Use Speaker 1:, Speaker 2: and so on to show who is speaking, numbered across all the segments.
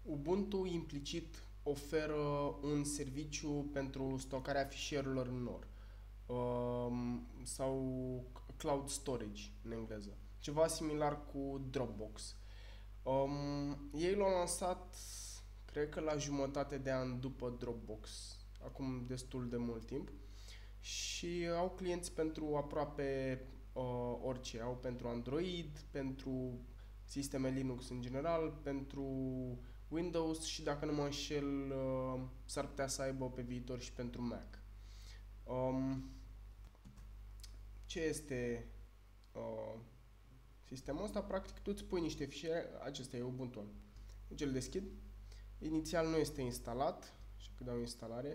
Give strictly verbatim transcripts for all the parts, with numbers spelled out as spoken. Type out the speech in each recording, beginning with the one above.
Speaker 1: Ubuntu implicit oferă un serviciu pentru stocarea fișierelor în NOR um, sau cloud storage în engleză. Ceva similar cu Dropbox. Um, ei l-au lansat, cred că la jumătate de an după Dropbox, acum destul de mult timp, și au clienți pentru aproape uh, orice. Au pentru Android, pentru sisteme Linux în general, pentru Windows și, dacă nu mă înșel, uh, s-ar putea să aibă pe viitor și pentru Mac. Um, ce este uh, sistemul ăsta? Practic tu îți pui niște fișiere, acesta e Ubuntu. Deci îl deschid. Inițial nu este instalat, și că dau instalare.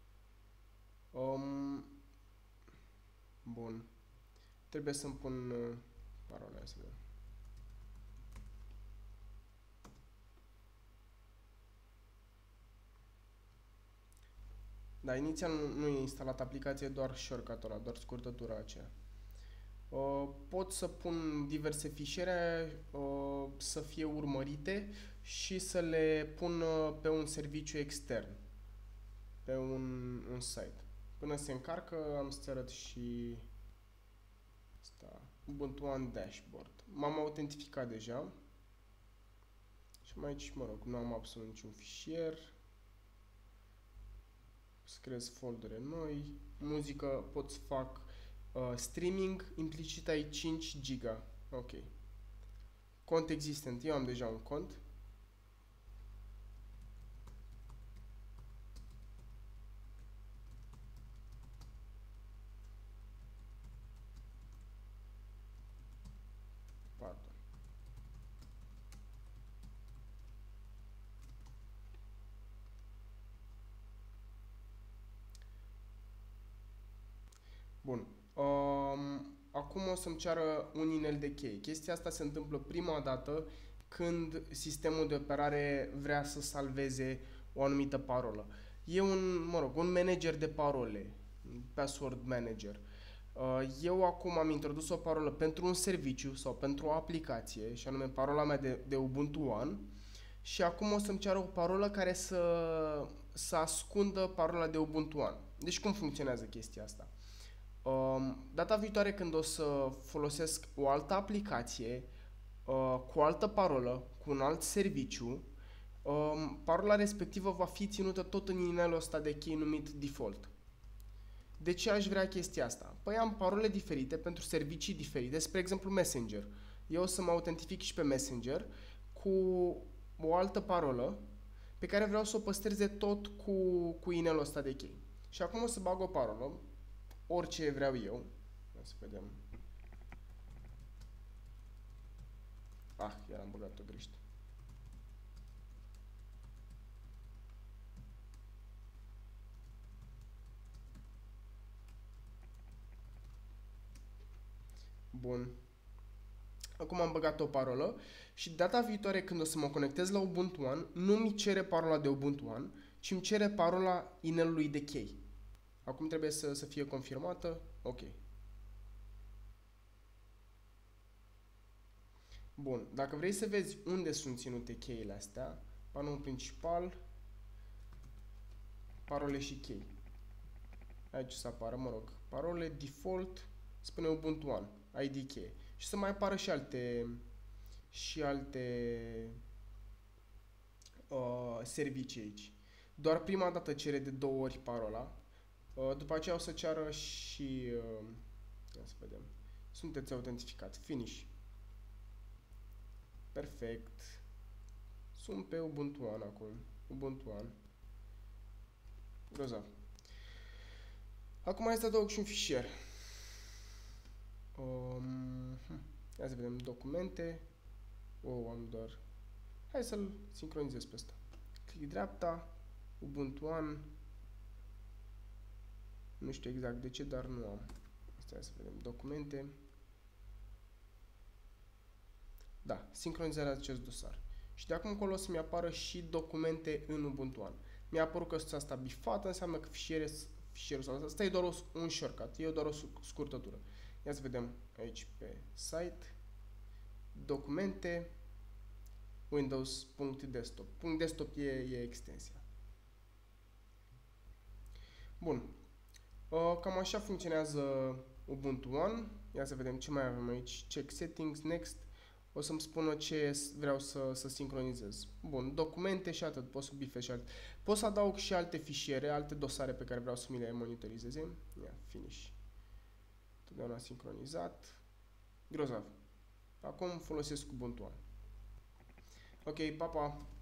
Speaker 1: Um, bun. Trebuie să-mi pun uh, parola, să vedem. Da, inițial nu, nu e instalat aplicația, doar shortcut-ul ăla, doar scurtătura aceea. Uh, pot să pun diverse fișiere uh, să fie urmărite și să le pun uh, pe un serviciu extern, pe un, un site. Până se încarcă, am să-ți arăt și asta, Ubuntu One Dashboard. M-am autentificat deja și mai aici, mă rog, nu am absolut niciun fișier. Să creez foldere noi. Muzică pot să fac uh, streaming, implicit ai cinci giga. Ok. Cont existent. Eu am deja un cont. Pardon. Bun. Um, acum o să-mi ceară un inel de cheie. Chestia asta se întâmplă prima dată când sistemul de operare vrea să salveze o anumită parolă. E un, mă rog, un manager de parole, password manager. Eu acum am introdus o parolă pentru un serviciu sau pentru o aplicație, și anume parola mea de, de Ubuntu One, și acum o să-mi ceară o parolă care să, să ascundă parola de Ubuntu One. Deci cum funcționează chestia asta? Um, data viitoare când o să folosesc o altă aplicație uh, cu o altă parolă, cu un alt serviciu, um, parola respectivă va fi ținută tot în inelul ăsta de cheie numit default. De ce aș vrea chestia asta? Păi am parole diferite pentru servicii diferite, spre exemplu Messenger. Eu o să mă autentific și pe Messenger cu o altă parolă pe care vreau să o păstreze tot cu, cu inelul ăsta de cheie. Și acum o să bag o parolă, orice vreau eu. Hai să vedem. Ah, iar am băgat-o greșit. Bun. Acum am băgat o parolă și data viitoare când o să mă conectez la Ubuntu One, nu mi cere parola de Ubuntu One, ci îmi cere parola inelului de cheie. Acum trebuie să, să fie confirmată. Ok. Bun. Dacă vrei să vezi unde sunt ținute cheile astea, panoul principal, parole și chei. Aici să apară, mă rog, parole, default, spune Ubuntu One, I D cheie. Și să mai apară și alte și alte uh, servicii aici. Doar prima dată cere de două ori parola. Uh, după aceea o să ceară și uh, ia să vedem. Sunteți autentificat. Finish. Perfect. Sunt pe Ubuntu One acum. Ubuntu One. Grozav. Acum hai să adaug și un fișier. Um, Hai să vedem documente. Oh, am doar. Hai să-l sincronizez pe ăsta. Click dreapta, Ubuntu One. Nu știu exact de ce, dar nu am. Asta să vedem documente. Da, sincronizarea acest dosar. Și de acum încolo o să-mi apară și documente în Ubuntu One. Mi-a apărut că asta bifată, înseamnă că fișiere, fișierul ăsta. Asta e doar o, un shortcut, e doar o scurtătură. Ia să vedem aici pe site. Documente. Windows.desktop. .desktop e, e extensia. Bun. Uh, cam așa funcționează Ubuntu One. Ia să vedem ce mai avem aici. Check settings, next. O să-mi spună ce vreau să, să sincronizez. Bun, documente și atât. Pot să bifez și alte. Pot să adaug și alte fișiere, alte dosare pe care vreau să mi le monitorizeze. Ia, finish. Totdeauna sincronizat. Grozav. Acum folosesc Ubuntu One. Ok, pa, pa!